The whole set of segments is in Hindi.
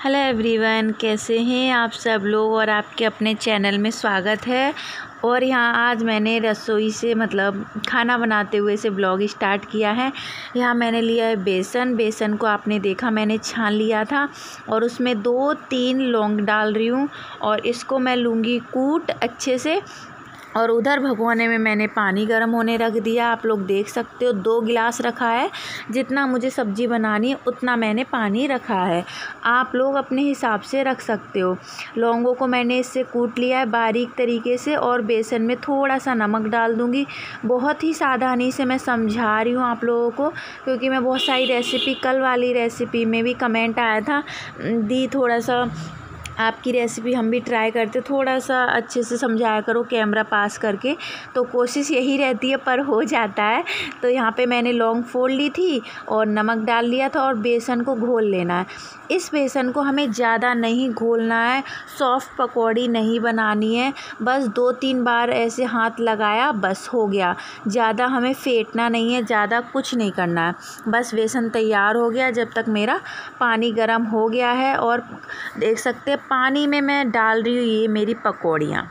हेलो एवरीवन, कैसे हैं आप सब लोग। और आपके अपने चैनल में स्वागत है। और यहाँ आज मैंने रसोई से खाना बनाते हुए से ब्लॉग स्टार्ट किया है। यहाँ मैंने लिया है बेसन को आपने देखा मैंने छान लिया था और उसमें 2-3 लौंग डाल रही हूँ और इसको मैं लूँगी कूट अच्छे से। और उधर भगोने में मैंने पानी गर्म होने रख दिया। आप लोग देख सकते हो 2 गिलास रखा है। जितना मुझे सब्ज़ी बनानी है उतना मैंने पानी रखा है। आप लोग अपने हिसाब से रख सकते हो। लौंगों को मैंने इससे कूट लिया है बारीक तरीके से और बेसन में थोड़ा सा नमक डाल दूँगी। बहुत ही सावधानी से मैं समझा रही हूँ आप लोगों को, क्योंकि मैं बहुत सारी रेसिपी कल वाली रेसिपी में भी कमेंट आया था दी थोड़ा सा आपकी रेसिपी हम भी ट्राई करते, थोड़ा सा अच्छे से समझाया करो कैमरा पास करके। तो कोशिश यही रहती है पर हो जाता है। तो यहाँ पे मैंने लौंग फोड़ ली थी और नमक डाल लिया था और बेसन को घोल लेना है। इस बेसन को हमें ज़्यादा नहीं घोलना है, सॉफ्ट पकौड़ी नहीं बनानी है। बस 2-3 बार ऐसे हाथ लगाया बस हो गया। ज़्यादा हमें फेंटना नहीं है, ज़्यादा कुछ नहीं करना है। बस बेसन तैयार हो गया जब तक मेरा पानी गर्म हो गया है। और देख सकते हैं पानी में मैं डाल रही हूँ ये मेरी पकौड़ियाँ।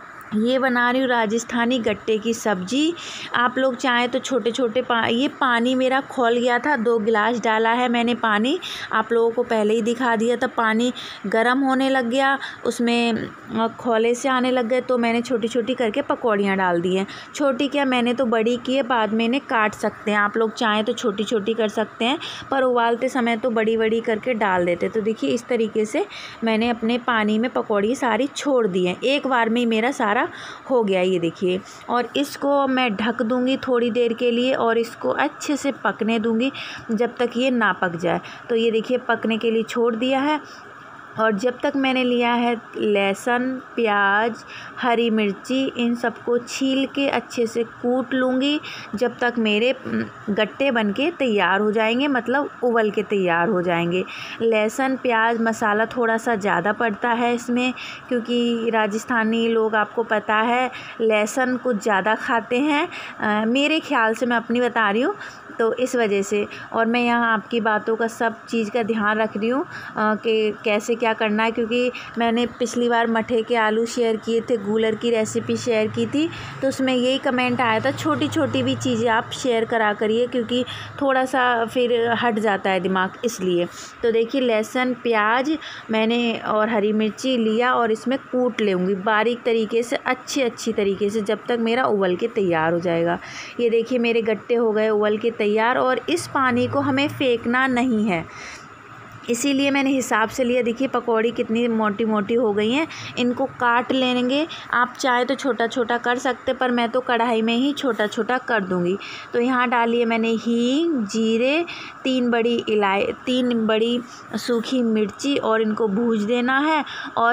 ये बना रही हूँ राजस्थानी गट्टे की सब्ज़ी। आप लोग चाहें तो छोटे छोटे ये पानी मेरा खौल गया था, 2 गिलास डाला है मैंने पानी। आप लोगों को पहले ही दिखा दिया था। पानी गर्म होने लग गया, उसमें खौले से आने लग गए तो मैंने छोटी छोटी करके पकौड़ियाँ डाल दी हैं। छोटी क्या, मैंने तो बड़ी की है, बाद में इन्हें काट सकते हैं। आप लोग चाहें तो छोटी छोटी कर सकते हैं, पर उबालते समय तो बड़ी बड़ी करके डाल देते। तो देखिए इस तरीके से मैंने अपने पानी में पकौड़ी सारी छोड़ दी हैं। एक बार में ही मेरा सारा हो गया ये देखिए। और इसको मैं ढक दूंगी थोड़ी देर के लिए और इसको अच्छे से पकने दूंगी जब तक ये ना पक जाए। तो ये देखिए पकने के लिए छोड़ दिया है। और जब तक मैंने लिया है लहसुन, प्याज, हरी मिर्ची, इन सबको छील के अच्छे से कूट लूँगी जब तक मेरे गट्टे बनके तैयार हो जाएंगे, मतलब उबल के तैयार हो जाएंगे। लहसुन, प्याज, मसाला थोड़ा सा ज़्यादा पड़ता है इसमें, क्योंकि राजस्थानी लोग आपको पता है लहसुन कुछ ज़्यादा खाते हैं। मेरे ख्याल से मैं अपनी बता रही हूँ, तो इस वजह से। और मैं यहाँ आपकी बातों का सब चीज़ का ध्यान रख रही हूँ कि कैसे क्या करना है, क्योंकि मैंने पिछली बार मठे के आलू शेयर किए थे, गूलर की रेसिपी शेयर की थी, तो उसमें यही कमेंट आया था छोटी छोटी भी चीज़ें आप शेयर करा करिए, क्योंकि थोड़ा सा फिर हट जाता है दिमाग, इसलिए। तो देखिए लहसुन, प्याज मैंने और हरी मिर्ची लिया और इसमें कूट लूँगी बारीक तरीके से, अच्छी तरीके से, जब तक मेरा उबल के तैयार हो जाएगा। ये देखिए मेरे गट्टे हो गए उबल के तैयार। और इस पानी को हमें फेंकना नहीं है, इसीलिए मैंने हिसाब से लिया। देखिए पकौड़ी कितनी मोटी मोटी हो गई हैं। इनको काट लेंगे, आप चाहे तो छोटा छोटा कर सकते, पर मैं तो कढ़ाई में ही छोटा छोटा कर दूंगी। तो यहाँ डालिए मैंने हींग, जीरे, 3 बड़ी सूखी मिर्ची और इनको भूज देना है। और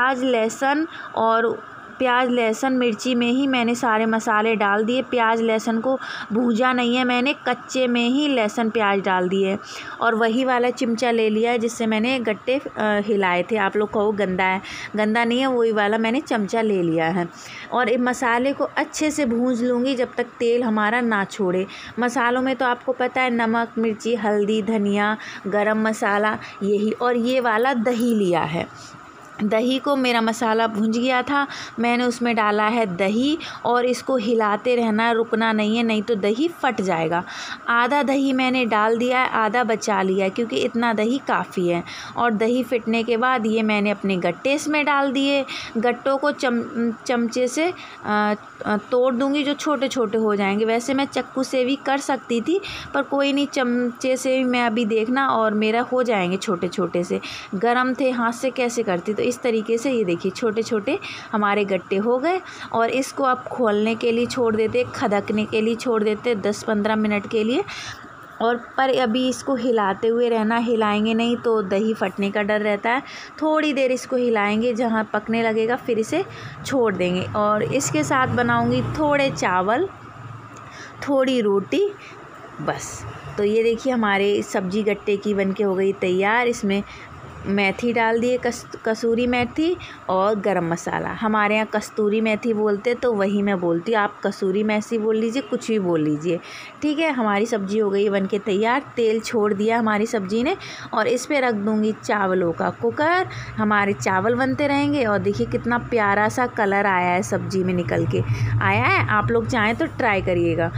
प्याज लहसुन मिर्ची में ही मैंने सारे मसाले डाल दिए। प्याज लहसुन को भूजा नहीं है मैंने, कच्चे में ही लहसुन प्याज डाल दिए। और वही वाला चिमचा ले लिया है जिससे मैंने गट्टे हिलाए थे। आप लोग कहो गंदा है, गंदा नहीं है, वही वाला मैंने चमचा ले लिया है। और इस मसाले को अच्छे से भूंज लूँगी जब तक तेल हमारा ना छोड़े। मसालों में तो आपको पता है नमक, मिर्ची, हल्दी, धनिया, गरम मसाला, यही। और ये वाला दही लिया है। दही को मेरा मसाला भुंज गया था, मैंने उसमें डाला है दही और इसको हिलाते रहना, रुकना नहीं है, नहीं तो दही फट जाएगा। आधा दही मैंने डाल दिया है, आधा बचा लिया है, क्योंकि इतना दही काफ़ी है। और दही फिटने के बाद ये मैंने अपने गट्टे इसमें डाल दिए। गट्टों को चमचे से तोड़ दूंगी, जो छोटे छोटे हो जाएंगे। वैसे मैं चाकू से भी कर सकती थी, पर कोई नहीं, चमचे से भी मैं अभी देखना, और मेरा हो जाएंगे छोटे छोटे से। गरम थे, हाथ से कैसे करती। तो इस तरीके से ये देखिए छोटे छोटे हमारे गट्टे हो गए। और इसको आप खोलने के लिए छोड़ देते, खदकने के लिए छोड़ देते 10-15 मिनट के लिए। और पर अभी इसको हिलाते हुए रहना, हिलाएंगे नहीं तो दही फटने का डर रहता है। थोड़ी देर इसको हिलाएंगे, जहाँ पकने लगेगा फिर इसे छोड़ देंगे। और इसके साथ बनाऊंगी थोड़े चावल, थोड़ी रोटी, बस। तो ये देखिए हमारे सब्जी गट्टे की बनके हो गई तैयार। इसमें मेथी डाल दिए, कसूरी मेथी और गरम मसाला। हमारे यहाँ कस्तूरी मेथी बोलते तो वही मैं बोलती हूँ, आप कसूरी मेथी बोल लीजिए, कुछ भी बोल लीजिए, ठीक है। हमारी सब्ज़ी हो गई बन के तैयार, तेल छोड़ दिया हमारी सब्ज़ी ने, और इस पे रख दूँगी चावलों का कुकर। हमारे चावल बनते रहेंगे। और देखिए कितना प्यारा सा कलर आया है, सब्ज़ी में निकल के आया है। आप लोग चाहें तो ट्राई करिएगा।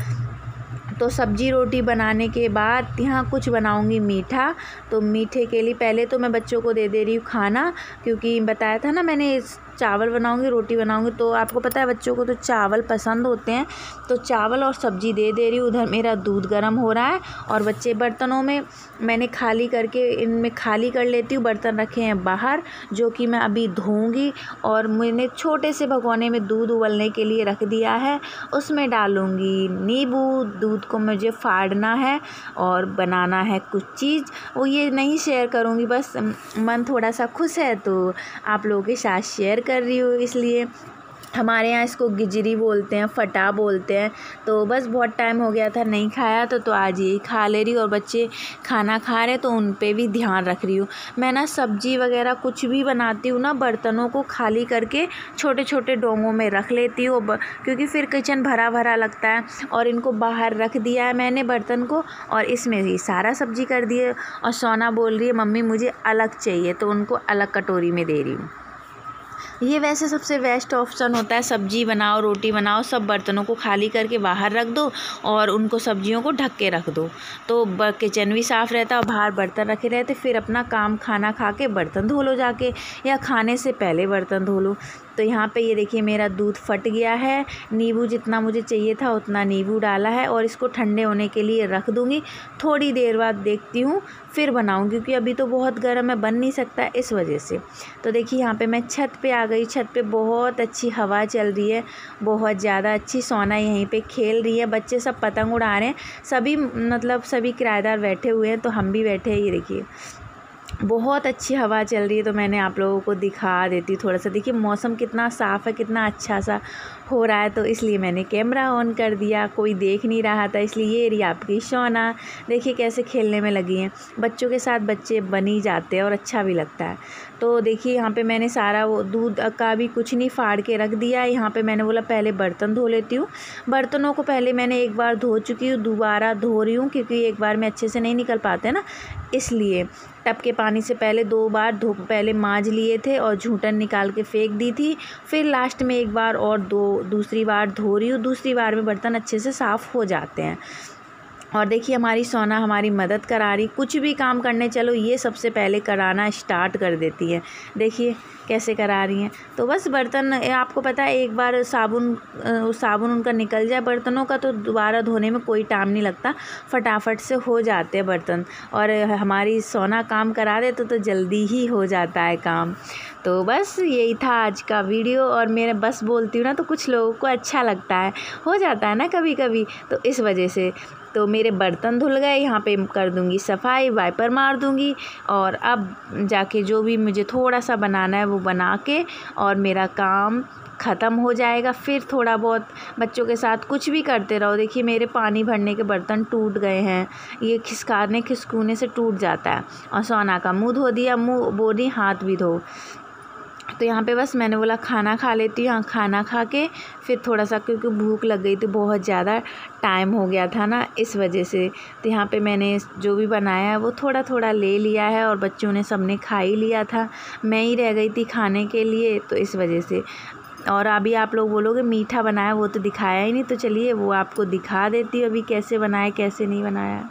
तो सब्जी रोटी बनाने के बाद यहाँ कुछ बनाऊँगी मीठा। तो मीठे के लिए पहले तो मैं बच्चों को दे रही हूँ खाना, क्योंकि बताया था ना मैंने चावल बनाऊँगी, रोटी बनाऊँगी। तो आपको पता है बच्चों को तो चावल पसंद होते हैं, तो चावल और सब्ज़ी दे रही हूँ। उधर मेरा दूध गर्म हो रहा है और बच्चे बर्तनों में मैंने खाली करके, इनमें खाली कर लेती हूँ। बर्तन रखे हैं बाहर, जो कि मैं अभी धोऊँगी। और मैंने छोटे से भगोने में दूध उबलने के लिए रख दिया है, उसमें डालूँगी नींबू। दूध को मुझे फाड़ना है और बनाना है कुछ चीज़, वो ये नहीं शेयर करूँगी, बस मन थोड़ा सा खुश है तो आप लोगों के साथ शेयर कर रही हूँ। इसलिए हमारे यहाँ इसको गिजरी बोलते हैं, फटा बोलते हैं। तो बस बहुत टाइम हो गया था नहीं खाया, तो आज यही खा ले रही हूँ। और बच्चे खाना खा रहे तो उन पे भी ध्यान रख रही हूँ। मैं ना सब्जी वगैरह कुछ भी बनाती हूँ ना, बर्तनों को खाली करके छोटे छोटे डोंगों में रख लेती हूँ, क्योंकि फिर किचन भरा भरा लगता है। और इनको बाहर रख दिया है मैंने बर्तन को, और इसमें ही सारा सब्जी कर दिए। और सोना बोल रही है मम्मी मुझे अलग चाहिए, तो उनको अलग कटोरी में दे रही हूँ। ये वैसे सबसे बेस्ट ऑप्शन होता है, सब्जी बनाओ रोटी बनाओ, सब बर्तनों को खाली करके बाहर रख दो और उनको सब्जियों को ढक के रख दो, तो किचन भी साफ़ रहता है और बाहर बर्तन रखे रहते। फिर अपना काम खाना खा के बर्तन धो लो जाके, या खाने से पहले बर्तन धो लो। तो यहाँ पे ये देखिए मेरा दूध फट गया है, नींबू जितना मुझे चाहिए था उतना नींबू डाला है, और इसको ठंडे होने के लिए रख दूँगी। थोड़ी देर बाद देखती हूँ फिर बनाऊँ, क्योंकि अभी तो बहुत गर्म है, बन नहीं सकता इस वजह से। तो देखिए यहाँ पे मैं छत पे आ गई। छत पे बहुत अच्छी हवा चल रही है, बहुत ज़्यादा अच्छी। सोना यहीं पे खेल रही है, बच्चे सब पतंग उड़ा रहे हैं, सभी मतलब सभी किराएदार बैठे हुए हैं, तो हम भी बैठे हैं। ये देखिए बहुत अच्छी हवा चल रही है, तो मैंने आप लोगों को दिखा देती हूँ थोड़ा सा। देखिए मौसम कितना साफ़ है, कितना अच्छा सा हो रहा है, तो इसलिए मैंने कैमरा ऑन कर दिया। कोई देख नहीं रहा था, इसलिए ये रही आपकी सोना। देखिए कैसे खेलने में लगी हैं। बच्चों के साथ बच्चे बन ही जाते हैं और अच्छा भी लगता है। तो देखिए यहाँ पे मैंने सारा वो दूध का भी कुछ नहीं फाड़ के रख दिया। यहाँ पे मैंने बोला पहले बर्तन धो लेती हूँ। बर्तनों को पहले मैंने एक बार धो चुकी हूँ, दोबारा धो रही हूँ, क्योंकि एक बार में अच्छे से नहीं निकल पाते ना, इसलिए टब के पानी से पहले 2 बार पहले मांज लिए थे और झूठन निकाल के फेंक दी थी। फिर लास्ट में एक बार और दूसरी बार धो रही हूँ। दूसरी बार में बर्तन अच्छे से साफ़ हो जाते हैं। और देखिए हमारी सोना हमारी मदद करा रही, कुछ भी काम करने चलो ये सबसे पहले कराना स्टार्ट कर देती है। देखिए कैसे करा रही हैं। तो बस बर्तन आपको पता है, एक बार साबुन उनका निकल जाए बर्तनों का, तो दोबारा धोने में कोई टाइम नहीं लगता, फटाफट से हो जाते हैं बर्तन। और हमारी सोना काम करा दे तो जल्दी ही हो जाता है काम। तो बस यही था आज का वीडियो। और मेरे बस बोलती हूँ ना, तो कुछ लोगों को अच्छा लगता है, हो जाता है ना कभी कभी, तो इस वजह से। तो मेरे बर्तन धुल गए, यहाँ पे कर दूँगी सफाई, वाइपर मार दूँगी, और अब जाके जो भी मुझे थोड़ा सा बनाना है वो बना के और मेरा काम ख़त्म हो जाएगा। फिर थोड़ा बहुत बच्चों के साथ कुछ भी करते रहो। देखिए मेरे पानी भरने के बर्तन टूट गए हैं, ये खिसकूने से टूट जाता है। और सोना का मुँह धो दिया, मुँह बोली हाथ भी धो। तो यहाँ पे बस मैंने बोला खाना खा लेती हूँ। खाना खा के फिर थोड़ा सा, क्योंकि भूख लग गई थी, बहुत ज़्यादा टाइम हो गया था ना, इस वजह से। तो यहाँ पे मैंने जो भी बनाया है वो थोड़ा थोड़ा ले लिया है, और बच्चों ने सबने खा ही लिया था, मैं ही रह गई थी खाने के लिए, तो इस वजह से। और अभी आप लोग बोलोगे मीठा बनाया, वो तो दिखाया ही नहीं, तो चलिए वो आपको दिखा देती हूँ अभी कैसे बनाया कैसे नहीं बनाया।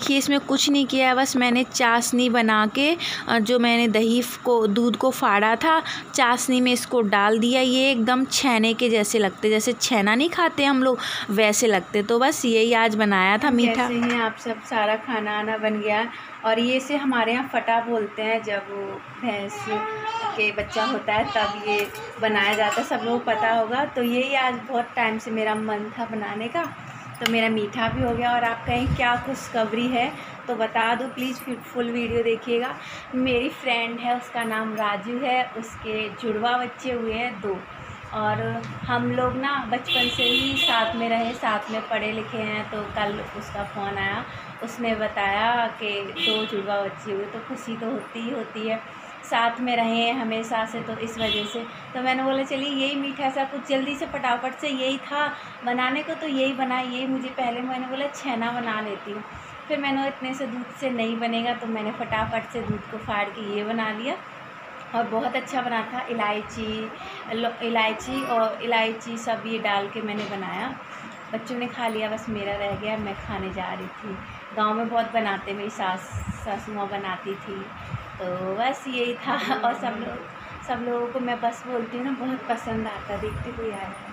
देखिए इसमें कुछ नहीं किया है, बस मैंने चाशनी बना के जो मैंने दूध को फाड़ा था, चाशनी में इसको डाल दिया। ये एकदम छेने के जैसे लगते, जैसे छेना नहीं खाते हम लोग वैसे लगते। तो बस यही आज बनाया था मीठा। कैसे हैं आप सब? सारा खाना आना बन गया। और ये से हमारे यहाँ फटा बोलते हैं, जब भैंस के बच्चा होता है तब ये बनाया जाता है, सब लोगों को पता होगा। तो यही आज बहुत टाइम से मेरा मन था बनाने का, तो मेरा मीठा भी हो गया। और आप कहें क्या खुशखबरी है तो बता दूँ, प्लीज़ फिर फुल वीडियो देखिएगा। मेरी फ्रेंड है, उसका नाम राजू है, उसके जुड़वा बच्चे हुए हैं 2। और हम लोग ना बचपन से ही साथ में रहे, साथ में पढ़े लिखे हैं। तो कल उसका फ़ोन आया, उसने बताया कि 2 जुड़वा बच्चे हुए, तो खुशी तो होती ही होती है। साथ में रहे हैं हमेशा से, तो इस वजह से तो मैंने बोला चलिए यही मीठा सा कुछ जल्दी से फटाफट से, यही था बनाने को तो यही बना। यही मुझे पहले मैंने बोला छेना बना लेती हूँ, फिर मैंने इतने से दूध से नहीं बनेगा, तो मैंने फटाफट से दूध को फाड़ के ये बना लिया। और बहुत अच्छा बना था। इलायची सब ये डाल के मैंने बनाया। बच्चों ने खा लिया, बस मेरा रह गया, मैं खाने जा रही थी। गांव में बहुत बनाते, मेरी सासू माँ बनाती थी। तो बस यही था। और सब लोगों को मैं बस बोलती हूँ ना, बहुत पसंद आता। देखते हुए आया है,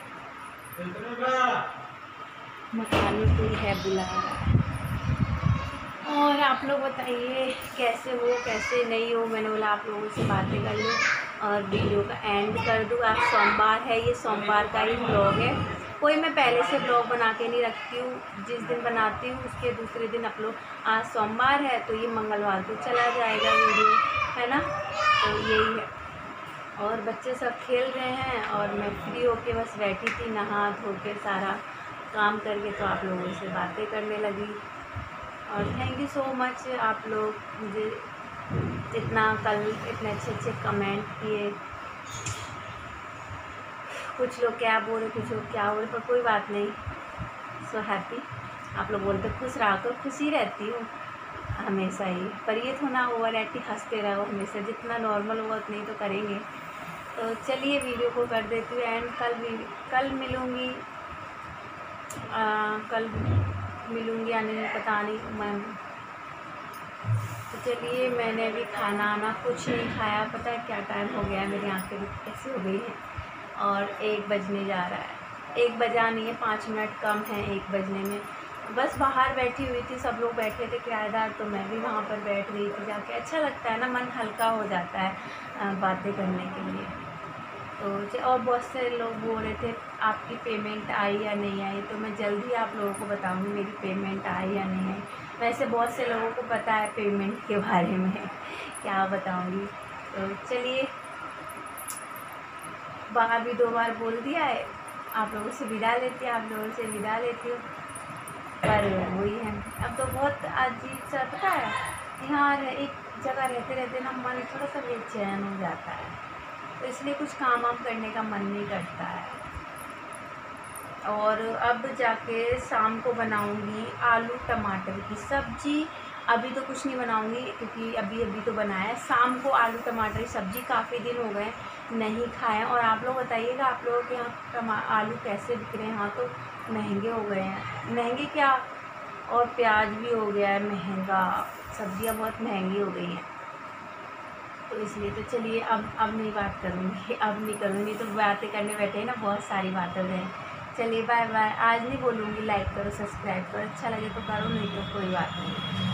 मकानी कोई है बुला रहा है। और आप लोग बताइए कैसे हो कैसे नहीं हो। मैंने बोला आप लोगों से बातें कर लूँ और वीडियो का एंड कर दूँ। आज सोमवार है, ये सोमवार का ही ब्लॉग है। कोई मैं पहले से ब्लॉग बना के नहीं रखती हूँ, जिस दिन बनाती हूँ उसके दूसरे दिन अपलोड। आज सोमवार है तो ये मंगलवार को चला जाएगा वीडियो, है ना। तो यही है। और बच्चे सब खेल रहे हैं और मैं फ्री होके बस बैठी थी, नहा धो के सारा काम करके, तो आप लोगों से बातें करने लगी। और थैंक यू सो मच, आप लोग मुझे इतना कल इतने अच्छे कमेंट किए। कुछ लोग क्या बोल रहे, कुछ लोग क्या बोल रहे, पर कोई बात नहीं। So happy. आप लोग बोलते खुश रहा कर, खुशी रहती हूँ हमेशा ही, पर ये थोड़ा ओवर एक्टिंग, हंसते रहो हमेशा, जितना नॉर्मल हुआ उतना ही तो करेंगे। तो चलिए वीडियो को कर देती हूँ एंड। कल मिलूँगी या नहीं पता नहीं मैम। तो चलिए, मैंने अभी खाना आना कुछ नहीं खाया। पता है क्या टाइम हो गया है, मेरी आँखें भी कैसे हो गई हैं। और 1 बजने जा रहा है। 1 बजा नहीं है, 5 मिनट कम है 1 बजने में। बस बाहर बैठी हुई थी, सब लोग बैठे थे किराएदार, तो मैं भी वहाँ पर बैठ गई थी जाके। अच्छा लगता है ना, मन हल्का हो जाता है बातें करने के लिए। तो और बहुत से लोग बोल रहे थे आपकी पेमेंट आई या नहीं आई, तो मैं जल्द ही आप लोगों को बताऊंगी मेरी पेमेंट आई या नहीं आई। वैसे बहुत से लोगों को पता है पेमेंट के बारे में, क्या बताऊंगी। तो चलिए, बाहर भी 2 बार बोल दिया है, आप लोगों से विदा लेती हूँ, आप लोगों से विदा लेती हूँ। पर वही है, अब तो बहुत अजीब सा, पता है यहाँ एक जगह रहते रहते ना मन थोड़ा सा बेचैन हो जाता है, तो इसलिए कुछ काम वाम करने का मन नहीं करता है। और अब जाके शाम को बनाऊंगी आलू टमाटर की सब्ज़ी। अभी तो कुछ नहीं बनाऊंगी क्योंकि अभी तो बनाया है। शाम को आलू टमाटर की सब्ज़ी, काफ़ी दिन हो गए नहीं खाए। और आप लोग बताइएगा आप लोगों के यहाँ आलू कैसे बिक रहे हैं। यहाँ तो महंगे हो गए हैं, महंगे क्या, और प्याज भी हो गया है महंगा, सब्ज़ियाँ बहुत महंगी हो गई हैं। तो इसलिए तो चलिए, अब नहीं बात करूँगी, अब नहीं करूँगी। तो बातें करने बैठे हैं ना, बहुत सारी बातें हैं। चलिए बाय बाय। आज नहीं बोलूँगी लाइक करो सब्सक्राइब करो, अच्छा लगे तो करो, नहीं तो कोई बात नहीं।